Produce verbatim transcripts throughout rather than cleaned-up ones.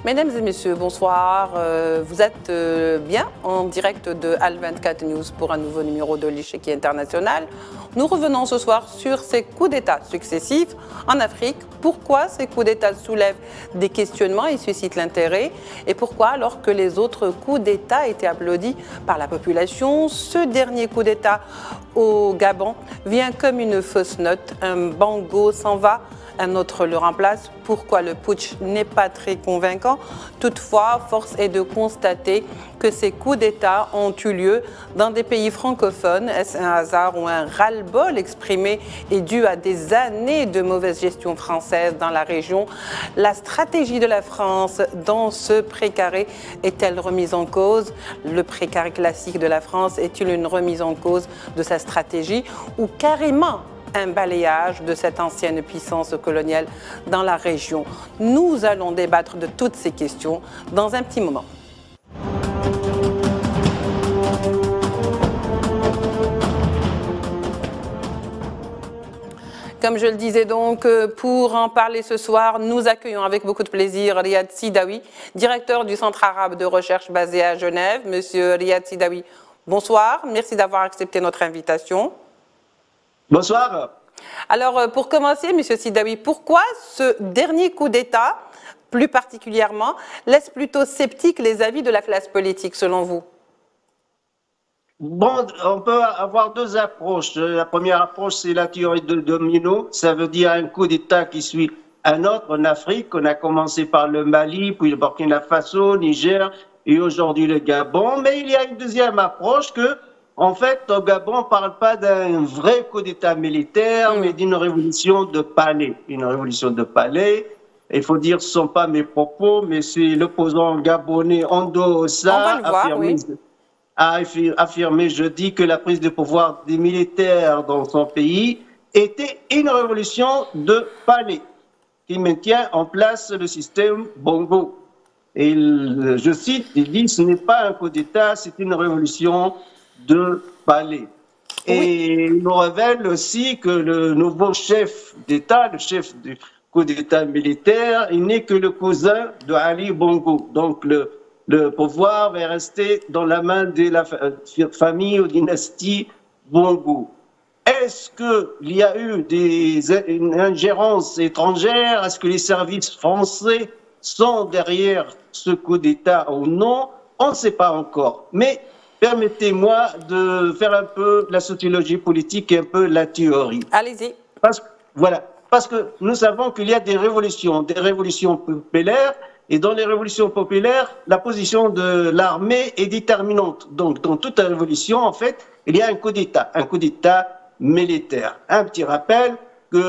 Mesdames et messieurs, bonsoir. Euh, vous êtes euh, bien en direct de Al vingt-quatre News pour un nouveau numéro de l'échiquier international. Nous revenons ce soir sur ces coups d'État successifs en Afrique. Pourquoi ces coups d'État soulèvent des questionnements et suscitent l'intérêt? Et pourquoi, alors que les autres coups d'État étaient applaudis par la population, ce dernier coup d'État au Gabon vient comme une fausse note? Un bango s'en va, un autre le remplace. Pourquoi le putsch n'est pas très convaincant? Toutefois, force est de constater que ces coups d'État ont eu lieu dans des pays francophones. Est-ce un hasard ou un ras-le-bol exprimé est dû à des années de mauvaise gestion française dans la région? La stratégie de la France dans ce précaré est-elle remise en cause? Le précaré classique de la France est-il une remise en cause de sa stratégie ou carrément un balayage de cette ancienne puissance coloniale dans la région? Nous allons débattre de toutes ces questions dans un petit moment. Comme je le disais donc, pour en parler ce soir, nous accueillons avec beaucoup de plaisir Riyad Sidaoui, directeur du Centre arabe de recherche basé à Genève. Monsieur Riyad Sidaoui, bonsoir. Merci d'avoir accepté notre invitation. Bonsoir. Alors, pour commencer, Monsieur Sidaoui, pourquoi ce dernier coup d'État, plus particulièrement, laisse plutôt sceptiques les avis de la classe politique, selon vous? Bon, on peut avoir deux approches. La première approche, c'est la théorie de domino. Ça veut dire un coup d'État qui suit un autre en Afrique. On a commencé par le Mali, puis le Burkina Faso, Niger et aujourd'hui le Gabon. Mais il y a une deuxième approche que, en fait, au Gabon, on ne parle pas d'un vrai coup d'État militaire, mmh. mais d'une révolution de palais. Une révolution de palais. Il faut dire, ce ne sont pas mes propos, mais c'est l'opposant gabonais Ando Ossa affirmé, oui. a affirmé jeudi que la prise de pouvoir des militaires dans son pays était une révolution de palais qui maintient en place le système Bongo. Et il, je cite, il dit, ce n'est pas un coup d'État, c'est une révolution de palais. Et oui. il nous révèle aussi que le nouveau chef d'État, le chef du coup d'État militaire, il n'est que le cousin de Ali Bongo. Donc le, le pouvoir va rester dans la main de la famille ou dynastie Bongo. Est-ce qu'il y a eu des, une ingérence étrangère? Est-ce que les services français sont derrière ce coup d'État ou non? On ne sait pas encore. Mais permettez-moi de faire un peu la sociologie politique et un peu la théorie. Allez-y. Parce, voilà, parce que nous savons qu'il y a des révolutions, des révolutions populaires, et dans les révolutions populaires, la position de l'armée est déterminante. Donc, dans toute révolution, en fait, il y a un coup d'État, un coup d'État militaire. Un petit rappel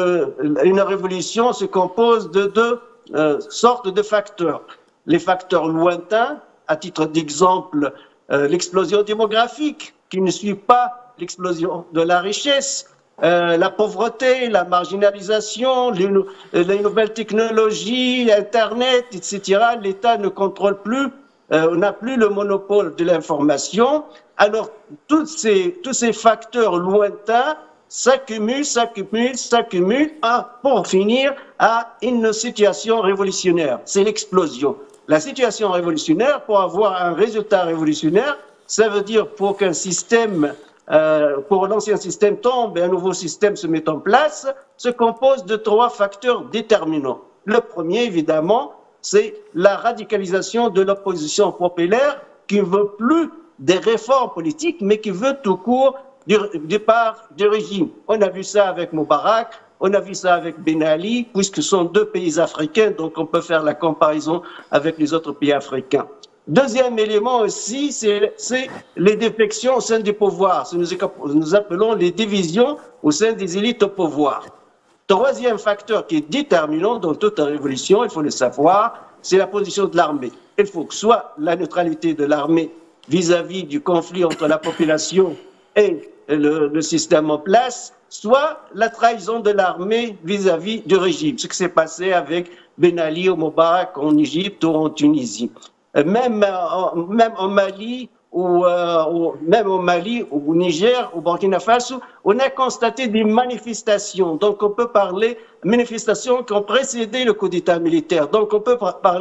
qu'une révolution se compose de deux euh, sortes de facteurs. Les facteurs lointains, à titre d'exemple, Euh, l'explosion démographique qui ne suit pas l'explosion de la richesse, euh, la pauvreté, la marginalisation, les, les nouvelles technologies, Internet, et cetera. L'État ne contrôle plus, euh, on n'a plus le monopole de l'information. Alors, tous ces, tous ces facteurs lointains s'accumulent, s'accumulent, s'accumulent pour finir à une situation révolutionnaire. C'est l'explosion. La situation révolutionnaire, pour avoir un résultat révolutionnaire, ça veut dire pour qu'un système, euh, pour l'ancien système tombe et un nouveau système se mette en place, se compose de trois facteurs déterminants. Le premier, évidemment, c'est la radicalisation de l'opposition populaire qui ne veut plus des réformes politiques, mais qui veut tout court du départ du régime. On a vu ça avec Moubarak. On a vu ça avec Ben Ali, puisque ce sont deux pays africains, donc on peut faire la comparaison avec les autres pays africains. Deuxième élément aussi, c'est les défections au sein du pouvoir. Ce que nous appelons les divisions au sein des élites au pouvoir. Troisième facteur qui est déterminant dans toute révolution, il faut le savoir, c'est la position de l'armée. Il faut que soit la neutralité de l'armée vis-à-vis du conflit entre la population et le, le système en place, soit la trahison de l'armée vis-à-vis du régime, ce qui s'est passé avec Ben Ali ou Moubarak en Égypte ou en Tunisie. Même, euh, même en Mali, ou, euh, ou même au Mali, au Niger, au Burkina Faso, on a constaté des manifestations. Donc on peut parler de manifestations qui ont précédé le coup d'État militaire. Donc on peut parler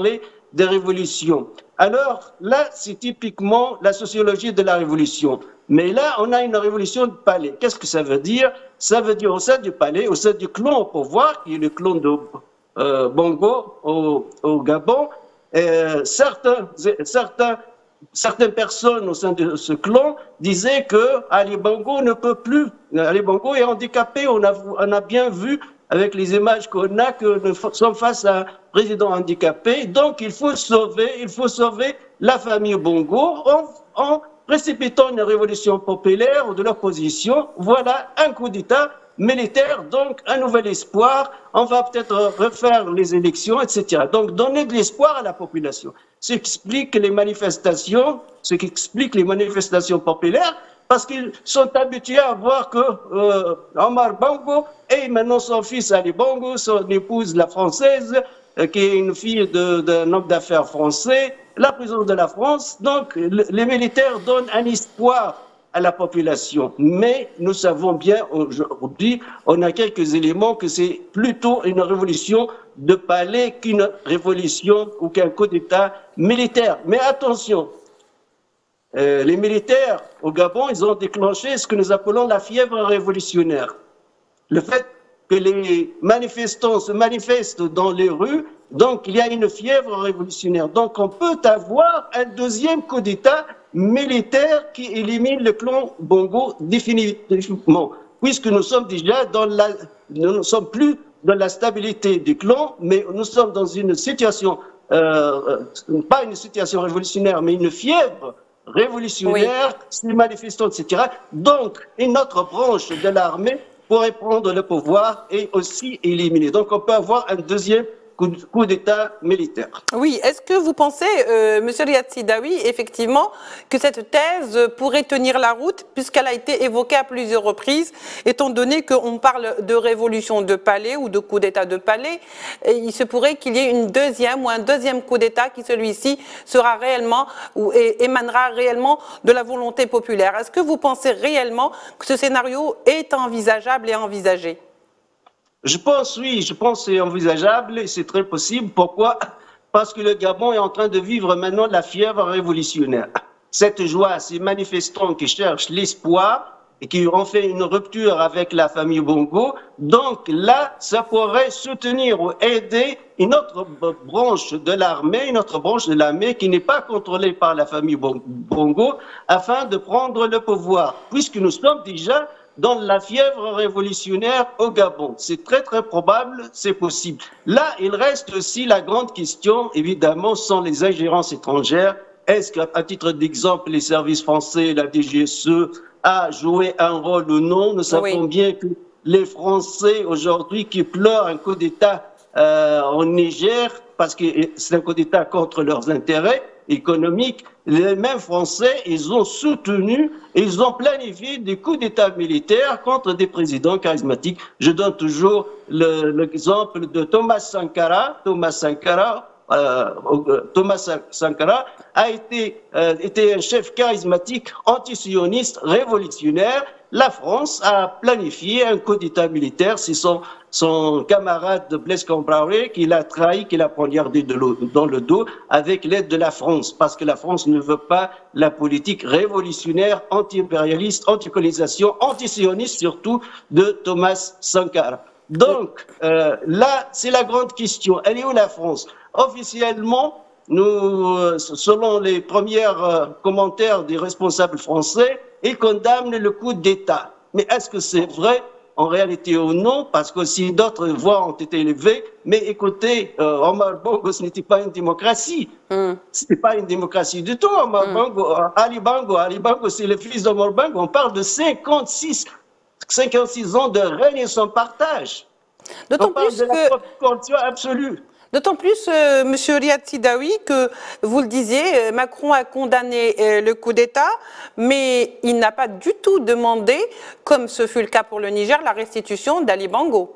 des révolutions. Alors là, c'est typiquement la sociologie de la révolution. Mais là, on a une révolution de palais. Qu'est-ce que ça veut dire? Ça veut dire au sein du palais, au sein du clan au pouvoir, qui est le clan de euh, Bongo au, au Gabon, euh, certains, certains, certaines personnes au sein de ce clan disaient que Ali Bongo ne peut plus. Ali Bongo est handicapé. On a, on a bien vu avec les images qu'on a que nous sommes face à un président handicapé. Donc, il faut sauver, il faut sauver la famille Bongo en, en précipitant une révolution populaire ou de l'opposition. Voilà un coup d'État militaire, donc un nouvel espoir. On va peut-être refaire les élections, et cetera. Donc, donner de l'espoir à la population. Ce qui explique les manifestations, ce qui explique les manifestations populaires, parce qu'ils sont habitués à voir que euh, Omar Bongo et maintenant son fils Ali Bongo, son épouse la française, euh, qui est une fille d'un homme d'affaires français, la présence de la France. Donc le, les militaires donnent un espoir à la population. Mais nous savons bien aujourd'hui, on a quelques éléments que c'est plutôt une révolution de palais qu'une révolution ou qu'un coup d'État militaire. Mais attention, Euh, les militaires au Gabon, ils ont déclenché ce que nous appelons la fièvre révolutionnaire. Le fait que les manifestants se manifestent dans les rues, donc il y a une fièvre révolutionnaire. Donc on peut avoir un deuxième coup d'État militaire qui élimine le clan Bongo définitivement, puisque nous sommes déjà dans la, nous ne sommes plus dans la stabilité du clan, mais nous sommes dans une situation, euh, pas une situation révolutionnaire, mais une fièvre révolutionnaire, oui. Ces manifestants, et cetera. Donc, une autre branche de l'armée pourrait prendre le pouvoir et aussi éliminer. Donc, on peut avoir un deuxième coup, coup d'État militaire. Oui, est-ce que vous pensez, euh, M. Riyad Sidawi, effectivement, que cette thèse pourrait tenir la route, puisqu'elle a été évoquée à plusieurs reprises, étant donné qu'on parle de révolution de palais ou de coup d'État de palais, et il se pourrait qu'il y ait une deuxième ou un deuxième coup d'État qui, celui-ci, sera réellement ou émanera réellement de la volonté populaire. Est-ce que vous pensez réellement que ce scénario est envisageable et envisagé ? Je pense, oui, je pense que c'est envisageable et c'est très possible. Pourquoi? Parce que le Gabon est en train de vivre maintenant la fièvre révolutionnaire. Cette joie, ces manifestants qui cherchent l'espoir et qui ont fait une rupture avec la famille Bongo. Donc là, ça pourrait soutenir ou aider une autre branche de l'armée, une autre branche de l'armée qui n'est pas contrôlée par la famille Bongo, afin de prendre le pouvoir, puisque nous sommes déjà dans la fièvre révolutionnaire au Gabon. C'est très très probable, c'est possible. Là, il reste aussi la grande question, évidemment, sont les ingérences étrangères. Est-ce qu'à titre d'exemple, les services français, la D G S E, a joué un rôle ou non? Nous savons oui. bien que les Français aujourd'hui qui pleurent un coup d'État euh, au Niger, parce que c'est un coup d'État contre leurs intérêts économiques, les mêmes Français, ils ont soutenu, ils ont planifié des coups d'État militaires contre des présidents charismatiques. Je donne toujours l'exemple le, de Thomas Sankara. Thomas Sankara, euh, Thomas Sankara a été, euh, été un chef charismatique, antisioniste, révolutionnaire. La France a planifié un coup d'État militaire. C'est son, son camarade Blaise Compaoré qui l'a trahi, qui l'a poignardé de dans le dos avec l'aide de la France, parce que la France ne veut pas la politique révolutionnaire, anti-impérialiste, anti-colonisation, anti-sioniste surtout de Thomas Sankara. Donc euh, là, c'est la grande question. Elle est où la France? Officiellement, nous, selon les premiers euh, commentaires des responsables français, ils condamnent le coup d'État. Mais est-ce que c'est vrai en réalité ou non? Parce que si d'autres voix ont été élevées, mais écoutez, euh, Omar Bongo, ce n'était pas une démocratie. Mm. Ce n'était pas une démocratie du tout, Omar mm. Bongo. Ali Bongo, Ali Bongo, c'est le fils d'Omar Bongo. On parle de cinquante-six, cinquante-six ans de règne sans partage. D'autant plus de que... la corruption absolue. D'autant plus, euh, M. Riyad Sidawi, que vous le disiez, Macron a condamné euh, le coup d'État, mais il n'a pas du tout demandé, comme ce fut le cas pour le Niger, la restitution d'Ali Bongo.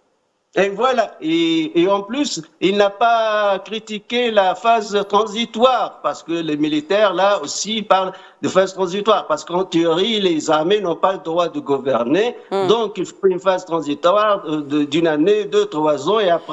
Et voilà, et, et en plus, il n'a pas critiqué la phase transitoire, parce que les militaires, là aussi, parlent de phase transitoire, parce qu'en théorie, les armées n'ont pas le droit de gouverner, mmh. donc il faut une phase transitoire d'une année, deux, trois ans, et après,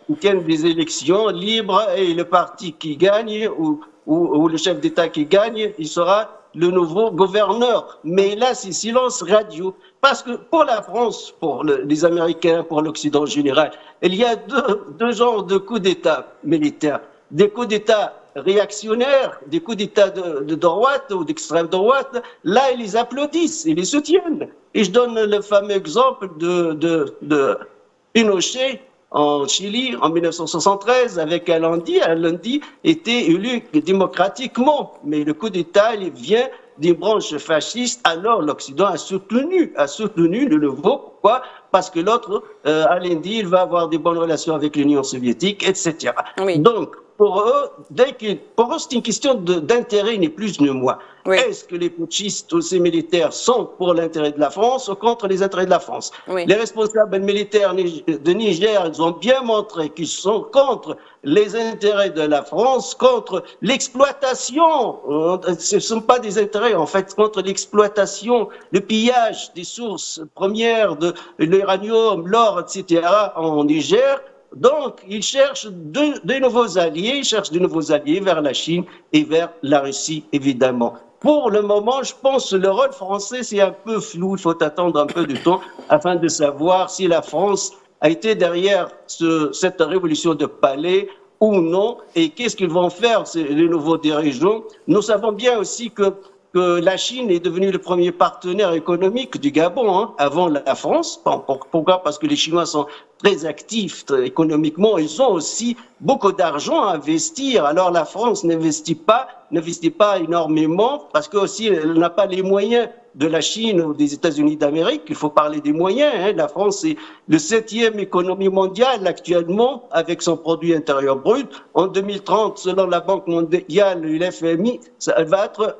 ils tiennent des élections libres et le parti qui gagne ou, ou, ou le chef d'État qui gagne, il sera le nouveau gouverneur. Mais là, c'est silence radio. Parce que pour la France, pour le, les Américains, pour l'Occident en général, il y a deux, deux genres de coups d'État militaires. Des coups d'État réactionnaires, des coups d'État de, de droite ou d'extrême droite. Là, ils les applaudissent, ils les soutiennent. Et je donne le fameux exemple de, de, de Pinochet en Chili en mille neuf cent soixante-treize avec Allende. Allende était élu démocratiquement, mais le coup d'État il vient d'une branche fasciste. Alors l'Occident a soutenu, a soutenu le nouveau. Pourquoi? Parce que l'autre, euh, Allende, il va avoir des bonnes relations avec l'Union soviétique, et cetera. Oui. Donc pour eux, dès que, pour eux, c'est une question d'intérêt, ni plus ni moins. Oui. Est-ce que les putschistes ou ces militaires sont pour l'intérêt de la France ou contre les intérêts de la France? Oui. Les responsables militaires de Niger, ils ont bien montré qu'ils sont contre les intérêts de la France, contre l'exploitation. Ce ne sont pas des intérêts, en fait, contre l'exploitation, le pillage des sources premières de l'uranium, l'or, et cetera en Niger. Donc, ils cherchent de, de nouveaux alliés, ils cherchent de nouveaux alliés vers la Chine et vers la Russie, évidemment. Pour le moment, je pense que le rôle français, c'est un peu flou. Il faut attendre un peu de temps afin de savoir si la France a été derrière ce, cette révolution de palais ou non, et qu'est-ce qu'ils vont faire, les nouveaux dirigeants. Nous savons bien aussi que que la Chine est devenue le premier partenaire économique du Gabon, hein, avant la France. Bon, pourquoi? Parce que les Chinois sont très actifs très, économiquement. Ils ont aussi beaucoup d'argent à investir. Alors la France n'investit pas, n'investit pas énormément parce que aussi elle n'a pas les moyens de la Chine ou des États-Unis d'Amérique. Il faut parler des moyens. Hein. La France est le septième économie mondiale actuellement avec son produit intérieur brut. En deux mille trente, selon la Banque mondiale et l'F M I, ça, elle va être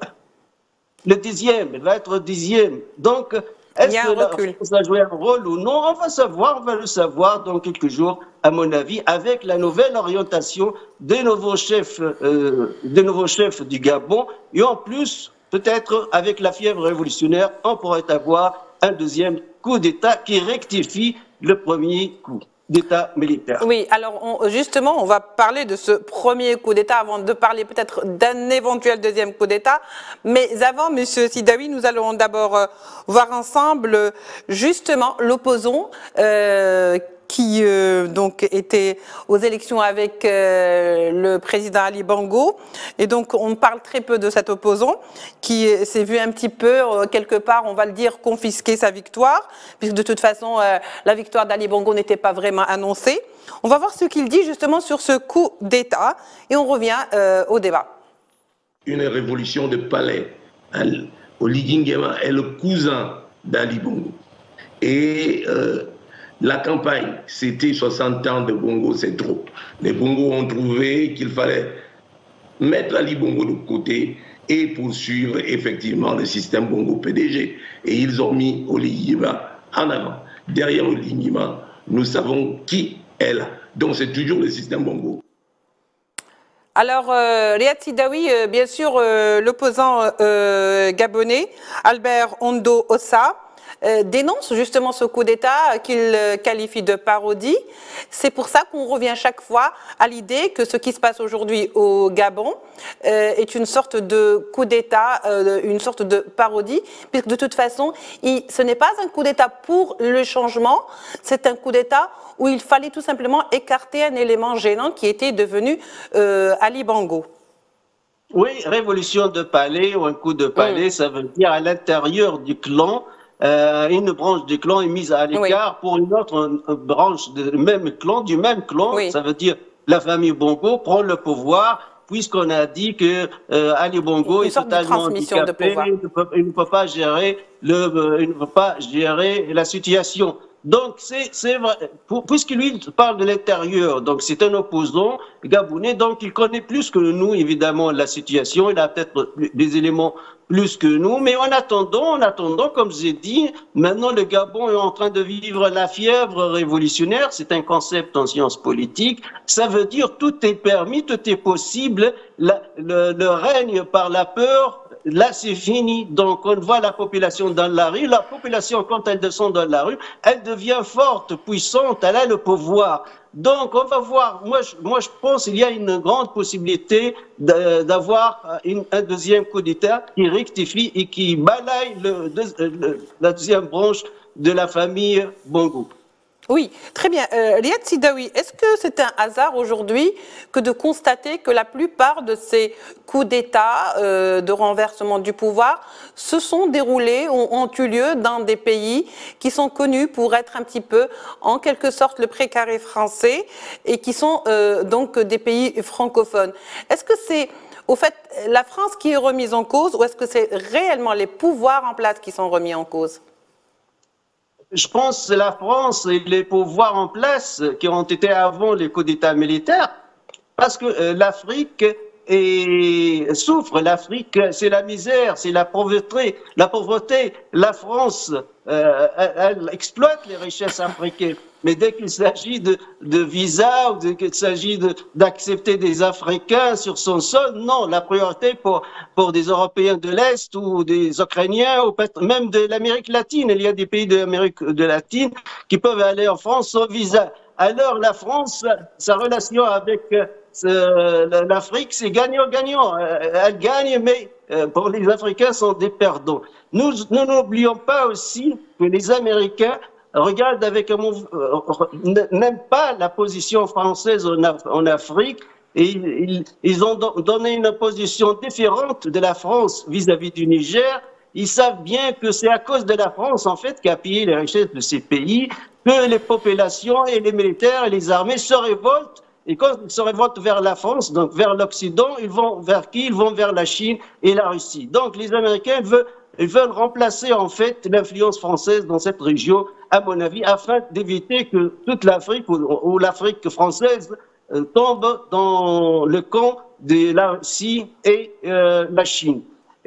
le dixième, elle va être dixième. Donc, est-ce que la France a joué un rôle ou non? On va savoir, on va le savoir dans quelques jours, à mon avis, avec la nouvelle orientation des nouveaux chefs, euh, des nouveaux chefs du Gabon. Et en plus, peut-être avec la fièvre révolutionnaire, on pourrait avoir un deuxième coup d'État qui rectifie le premier coup d'État militaire. Oui, alors on, justement, on va parler de ce premier coup d'État avant de parler peut-être d'un éventuel deuxième coup d'État. Mais avant, Monsieur Sidaoui, nous allons d'abord euh, voir ensemble euh, justement l'opposant euh, qui euh, donc était aux élections avec euh, le président Ali Bongo. Et donc on parle très peu de cet opposant qui s'est vu un petit peu, euh, quelque part, on va le dire, confisquer sa victoire, puisque de toute façon, euh, la victoire d'Ali Bongo n'était pas vraiment annoncée. On va voir ce qu'il dit justement sur ce coup d'État et on revient euh, au débat. Une révolution de palais. Oligui Nguema est le cousin d'Ali Bongo. Et euh, la campagne, c'était soixante ans de Bongo, c'est trop. Les Bongo ont trouvé qu'il fallait mettre Ali Bongo de côté et poursuivre effectivement le système Bongo P D G. Et ils ont mis Oligui Nguema en avant. Derrière Oligui Nguema, nous savons qui est là. Donc c'est toujours le système Bongo. Alors, euh, Riyad Sidaoui, euh, bien sûr, euh, l'opposant euh, gabonais, Albert Ondo Ossa, Euh, dénonce justement ce coup d'État qu'il euh, qualifie de parodie. C'est pour ça qu'on revient chaque fois à l'idée que ce qui se passe aujourd'hui au Gabon euh, est une sorte de coup d'État, euh, une sorte de parodie, puisque de toute façon, il, ce n'est pas un coup d'État pour le changement, c'est un coup d'État où il fallait tout simplement écarter un élément gênant qui était devenu euh, Ali Bongo. Oui, révolution de palais ou un coup de palais, mmh. ça veut dire à l'intérieur du clan, Euh, une branche du clan est mise à l'écart oui. pour une autre une branche du même clan, du même clan. Oui. Ça veut dire la famille Bongo prend le pouvoir, puisqu'on a dit que euh, Ali Bongo une est totalement handicapé, il ne, peut, il ne peut pas gérer le, euh, il ne peut pas gérer la situation. Donc, c'est vrai, puisqu'il lui parle de l'intérieur, donc c'est un opposant gabonais, donc il connaît plus que nous, évidemment, la situation, il a peut-être des éléments plus que nous, mais en attendant, en attendant, comme j'ai dit, maintenant le Gabon est en train de vivre la fièvre révolutionnaire, c'est un concept en sciences politiques, ça veut dire tout est permis, tout est possible, la, le, le règne par la peur là, c'est fini. Donc, on voit la population dans la rue. La population, quand elle descend dans la rue, elle devient forte, puissante, elle a le pouvoir. Donc, on va voir. Moi, je, moi, je pense qu'il y a une grande possibilité d'avoir un deuxième coup d'État qui rectifie et qui balaye le, le, la deuxième branche de la famille Bongo. Oui, très bien. Euh, Riyad Sidawi, est-ce que c'est un hasard aujourd'hui que de constater que la plupart de ces coups d'État, euh, de renversement du pouvoir, se sont déroulés, ont, ont eu lieu dans des pays qui sont connus pour être un petit peu, en quelque sorte, le précaré français et qui sont euh, donc des pays francophones. Est-ce que c'est, au fait, la France qui est remise en cause ou est-ce que c'est réellement les pouvoirs en place qui sont remis en cause ? Je pense que c'est la France et les pouvoirs en place qui ont été avant les coups d'État militaires, parce que euh, l'Afrique souffre. L'Afrique, c'est la misère, c'est la pauvreté. La pauvreté, la France, euh, elle, elle exploite les richesses africaines. Mais dès qu'il s'agit de, de visa ou dès qu'il s'agit d'accepter de, des Africains sur son sol, non, la priorité pour, pour des Européens de l'Est ou des Ukrainiens ou même de l'Amérique latine. Il y a des pays de l'Amérique de latine qui peuvent aller en France sans visa. Alors la France, sa relation avec euh, l'Afrique, c'est gagnant-gagnant. Elle gagne, mais euh, pour les Africains, sont des perdants. Nous n'oublions pas aussi que les Américains regardent avec un euh, n'aiment pas la position française en, Af en Afrique et ils, ils ont donné une position différente de la France vis-à-vis du Niger. Ils savent bien que c'est à cause de la France, en fait, qui a pillé les richesses de ces pays, que les populations et les militaires et les armées se révoltent. Et quand ils se révoltent vers la France, donc vers l'Occident, ils vont vers qui? Ils vont vers la Chine et la Russie. Donc les Américains veulent, ils veulent remplacer, en fait, l'influence française dans cette région, à mon avis, afin d'éviter que toute l'Afrique ou, ou l'Afrique française euh, tombe dans le camp de la Russie et euh, la Chine.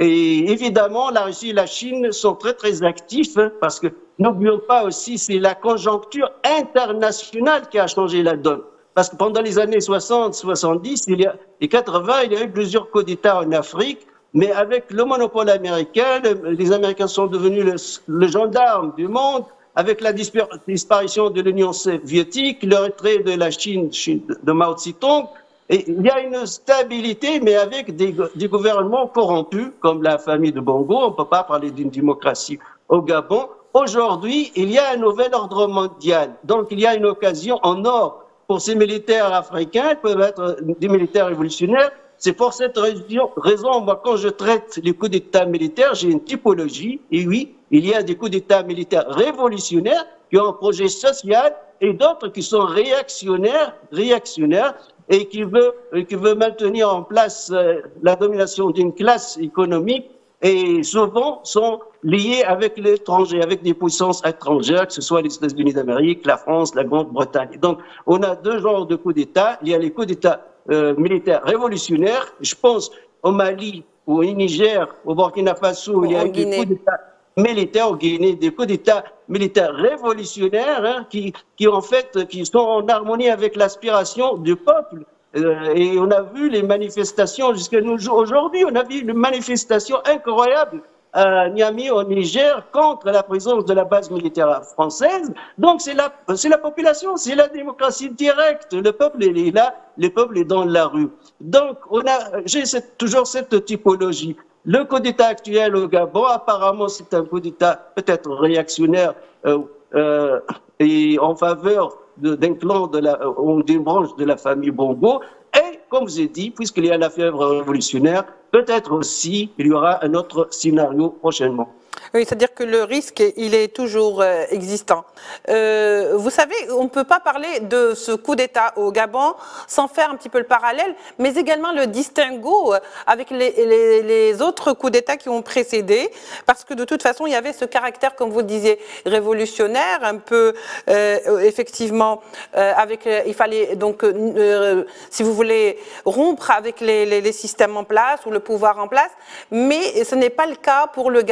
Et évidemment, la Russie et la Chine sont très, très actifs hein, parce que n'oublions pas aussi, c'est la conjoncture internationale qui a changé la donne. Parce que pendant les années soixante, soixante-dix il y a, et quatre-vingts, il y a eu plusieurs coups d'État en Afrique, mais avec le monopole américain, les Américains sont devenus le, le gendarme du monde. Avec la disparition de l'Union soviétique, le retrait de la Chine de Mao Tse-tung, et il y a une stabilité, mais avec des, des gouvernements corrompus, comme la famille de Bongo. On ne peut pas parler d'une démocratie au Gabon. Aujourd'hui, il y a un nouvel ordre mondial. Donc, il y a une occasion en or pour ces militaires africains, ils peuvent être des militaires révolutionnaires. C'est pour cette raison, moi, quand je traite les coups d'État militaires, j'ai une typologie. Et oui, il y a des coups d'État militaires révolutionnaires qui ont un projet social et d'autres qui sont réactionnaires, réactionnaires et qui veulent, qui veulent maintenir en place euh, la domination d'une classe économique et souvent sont liés avec l'étranger, avec des puissances étrangères, que ce soit les États-Unis d'Amérique, la France, la Grande-Bretagne. Donc, on a deux genres de coups d'État. Il y a les coups d'État euh, militaires révolutionnaires. Je pense au Mali, au Niger, au Burkina Faso, il y a eu des coups d'État militaires, au Guinée, des coups d'État militaires révolutionnaires hein, qui, qui, en fait, qui sont en harmonie avec l'aspiration du peuple. Euh, et on a vu les manifestations jusqu'à nous aujourd'hui, on a vu une manifestation incroyable à Niamey au Niger contre la présence de la base militaire française. Donc c'est la, c'est la population, c'est la démocratie directe. Le peuple il est là, le peuple est dans la rue. Donc on a, j'ai cette, toujours cette typologie. Le coup d'État actuel au Gabon, apparemment c'est un coup d'État peut-être réactionnaire euh, euh, et en faveur d'un clan de la, ou d'une branche de la famille Bongo. Et, comme je vous ai dit, puisqu'il y a la fièvre révolutionnaire, peut-être aussi il y aura un autre scénario prochainement. Oui, c'est-à-dire que le risque, il est toujours euh, existant. Euh, vous savez, on ne peut pas parler de ce coup d'État au Gabon sans faire un petit peu le parallèle, mais également le distinguo avec les, les, les autres coups d'État qui ont précédé, parce que de toute façon, il y avait ce caractère, comme vous le disiez, révolutionnaire, un peu, euh, effectivement, euh, avec, euh, il fallait donc, euh, si vous voulez, rompre avec les, les, les systèmes en place ou le pouvoir en place, mais ce n'est pas le cas pour le Gabon, puisque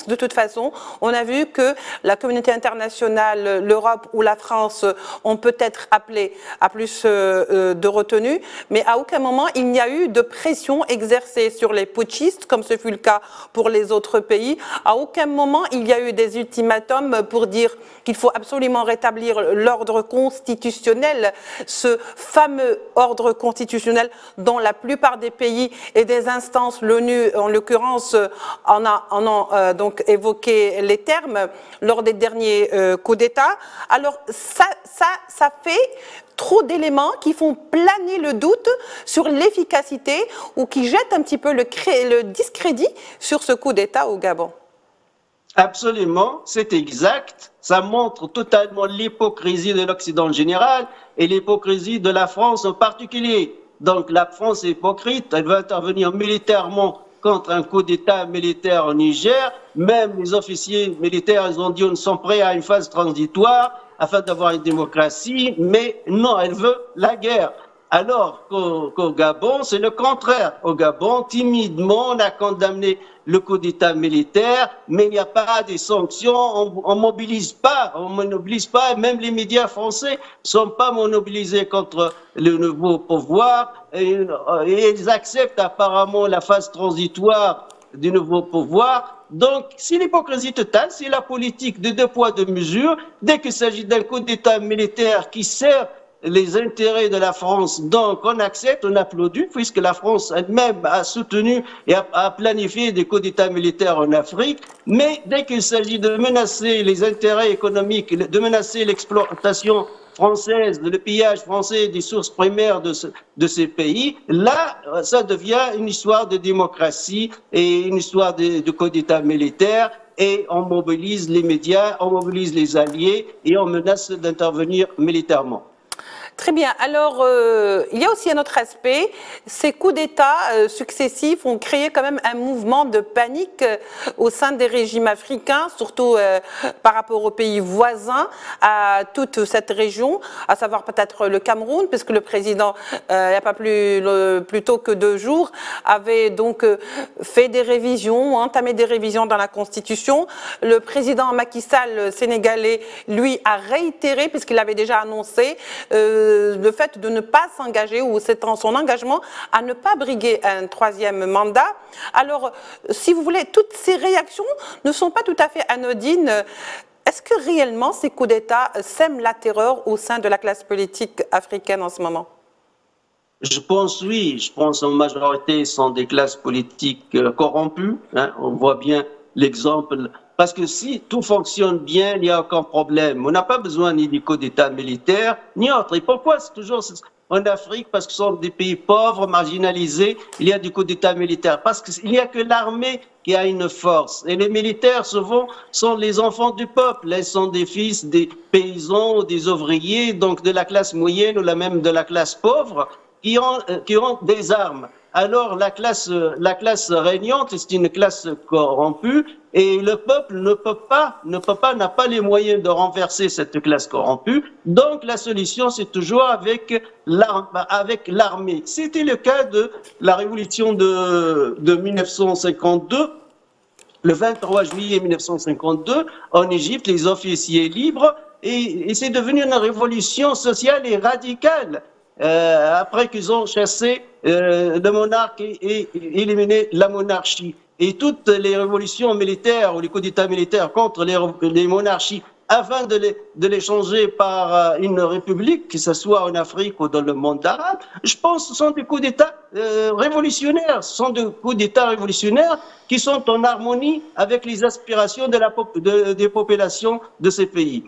de toute façon, on a vu que la communauté internationale, l'Europe ou la France ont peut-être appelé à plus euh, de retenue, mais à aucun moment il n'y a eu de pression exercée sur les putschistes, comme ce fut le cas pour les autres pays. À aucun moment il y a eu des ultimatums pour dire qu'il faut absolument rétablir l'ordre constitutionnel, ce fameux ordre constitutionnel dont la plupart des pays et des instances, l'ONU en l'occurrence, en a, en ont euh, donc évoqué les termes lors des derniers euh, coups d'État. Alors ça, ça, ça fait trop d'éléments qui font planer le doute sur l'efficacité ou qui jettent un petit peu le, le discrédit sur ce coup d'État au Gabon. Absolument, c'est exact. Ça montre totalement l'hypocrisie de l'Occident en général et l'hypocrisie de la France en particulier. Donc la France est hypocrite, elle va intervenir militairement contre un coup d'État militaire au Niger. Même les officiers militaires, ils ont dit qu'ils sont prêts à une phase transitoire afin d'avoir une démocratie, mais non, elle veut la guerre. Alors qu'au qu'au Gabon, c'est le contraire. Au Gabon, timidement, on a condamné le coup d'État militaire, mais il n'y a pas de sanctions, on ne mobilise pas, on ne mobilise pas, même les médias français ne sont pas mobilisés contre le nouveau pouvoir, et, et ils acceptent apparemment la phase transitoire du nouveau pouvoir. Donc, c'est l'hypocrisie totale, c'est la politique de deux poids, deux mesures. Dès qu'il s'agit d'un coup d'État militaire qui sert les intérêts de la France, donc on accepte, on applaudit, puisque la France elle-même a soutenu et a, a planifié des coups d'État militaires en Afrique. Mais dès qu'il s'agit de menacer les intérêts économiques, de menacer l'exploitation française, le pillage français des sources primaires de, ce, de ces pays, là, ça devient une histoire de démocratie et une histoire de, de coup d'État militaire. Et on mobilise les médias, on mobilise les alliés et on menace d'intervenir militairement. Très bien. Alors, euh, il y a aussi un autre aspect. Ces coups d'État euh, successifs ont créé quand même un mouvement de panique euh, au sein des régimes africains, surtout euh, par rapport aux pays voisins, à toute cette région, à savoir peut-être le Cameroun, puisque le président, euh, il n'y a pas plus, le, plus tôt que deux jours, avait donc euh, fait des révisions, entamé des révisions dans la Constitution. Le président Macky Sall sénégalais, lui, a réitéré, puisqu'il avait déjà annoncé, euh, le fait de ne pas s'engager ou c'est son engagement à ne pas briguer un troisième mandat. Alors, si vous voulez, toutes ces réactions ne sont pas tout à fait anodines. Est-ce que réellement ces coups d'État sèment la terreur au sein de la classe politique africaine en ce moment? Je pense oui, je pense en majorité sont des classes politiques corrompues. Hein, on voit bien l'exemple. Parce que si tout fonctionne bien, il n'y a aucun problème. On n'a pas besoin ni du coup d'État militaire, ni autre. Et pourquoi c'est toujours en Afrique? Parce que ce sont des pays pauvres, marginalisés, il y a du coup d'État militaire. Parce qu'il n'y a que l'armée qui a une force. Et les militaires, souvent, sont les enfants du peuple. Ils sont des fils des paysans ou des ouvriers, donc de la classe moyenne ou même de la classe pauvre, qui ont, qui ont des armes. Alors la classe, la classe régnante, c'est une classe corrompue et le peuple ne peut pas, ne peut pas, n'a pas les moyens de renverser cette classe corrompue. Donc la solution, c'est toujours avec l'armée. C'était le cas de la révolution de, de mille neuf cent cinquante-deux. Le vingt-trois juillet mille neuf cent cinquante-deux, en Égypte, les officiers libres, et, et c'est devenu une révolution sociale et radicale. Euh, après qu'ils ont chassé euh, le monarque et, et, et éliminé la monarchie. Et toutes les révolutions militaires ou les coups d'État militaires contre les, les monarchies, afin de les, de les changer par euh, une république, que ce soit en Afrique ou dans le monde arabe, je pense que ce sont des coups d'État euh, révolutionnaires. Ce sont des coups d'État révolutionnaires qui sont en harmonie avec les aspirations de la, de, des populations de ces pays.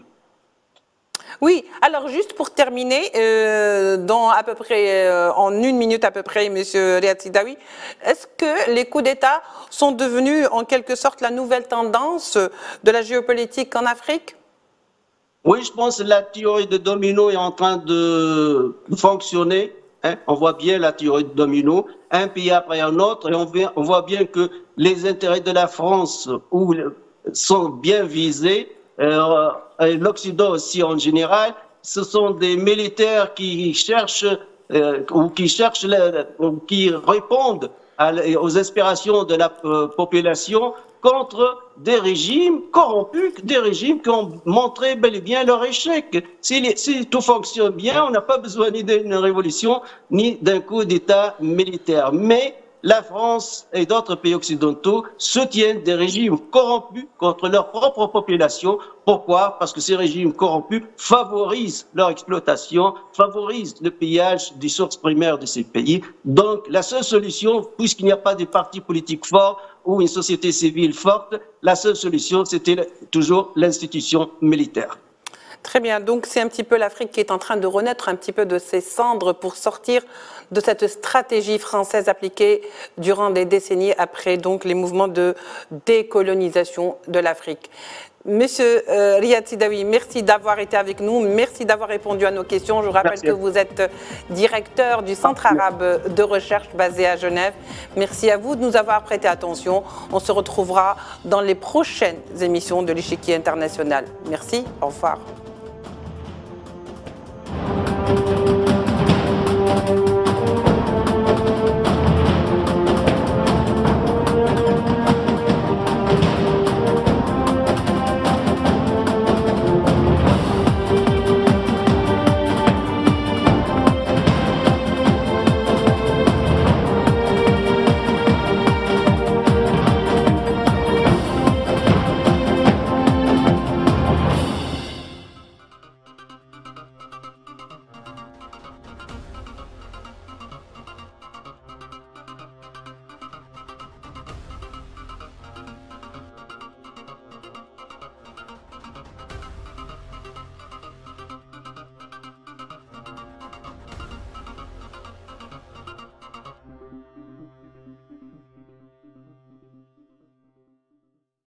Oui, alors juste pour terminer, euh, dans à peu près, euh, en une minute à peu près, Monsieur Riyad Sidaoui, est-ce que les coups d'État sont devenus en quelque sorte la nouvelle tendance de la géopolitique en Afrique? Oui, je pense que la théorie de domino est en train de fonctionner. Hein. On voit bien la théorie de domino, un pays après un autre, et on, vient, on voit bien que les intérêts de la France où, sont bien visés. Euh, l'Occident aussi en général, ce sont des militaires qui cherchent euh, ou qui cherchent, ou qui répondent à, aux aspirations de la euh, population contre des régimes corrompus, des régimes qui ont montré bel et bien leur échec. Si, les, si tout fonctionne bien, on n'a pas besoin ni d'une révolution, ni d'un coup d'État militaire. Mais la France et d'autres pays occidentaux soutiennent des régimes corrompus contre leur propre population. Pourquoi? Parce que ces régimes corrompus favorisent leur exploitation, favorisent le pillage des sources primaires de ces pays. Donc, la seule solution, puisqu'il n'y a pas de parti politique fort ou une société civile forte, la seule solution, c'était toujours l'institution militaire. Très bien, donc c'est un petit peu l'Afrique qui est en train de renaître un petit peu de ses cendres pour sortir de cette stratégie française appliquée durant des décennies après donc les mouvements de décolonisation de l'Afrique. Monsieur euh, Riyad Sidawi, merci d'avoir été avec nous, merci d'avoir répondu à nos questions. Je rappelle merci. que vous êtes directeur du Centre arabe de recherche basé à Genève. Merci à vous de nous avoir prêté attention. On se retrouvera dans les prochaines émissions de l'Échiquier international. Merci, au revoir.